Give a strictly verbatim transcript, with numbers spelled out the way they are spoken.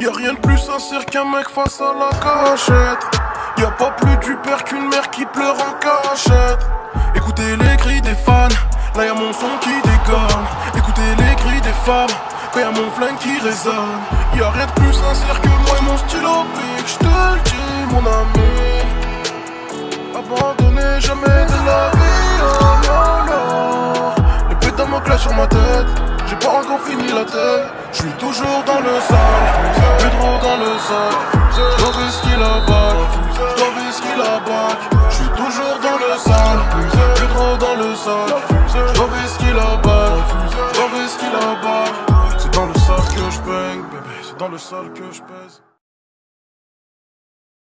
Y'a rien de plus sincère qu'un mec face à la cachette. Y'a pas plus du père qu'une mère qui pleure en cachette. Écoutez les cris des fans, là y'a mon son qui déconne. Écoutez les cris des femmes, quand y'a mon flingue qui résonne. Y'a rien de plus sincère que moi et mon stylo pique. J'te le dis mon ami, abandonnez jamais de la vie, oh non non. L'épée de Damoclès sur ma tête, j'ai pas encore fini la tête. J'suis toujours dans le sale, plus trop dans le sac. J'dois whisky la bague, j'dois whisky la bague. J'suis toujours dans le sale, plus trop dans le sac. J'dois whisky la bague, j'dois whisky la bague. C'est dans le sale que j'baigne, bébé, c'est dans le sale que j'pèse.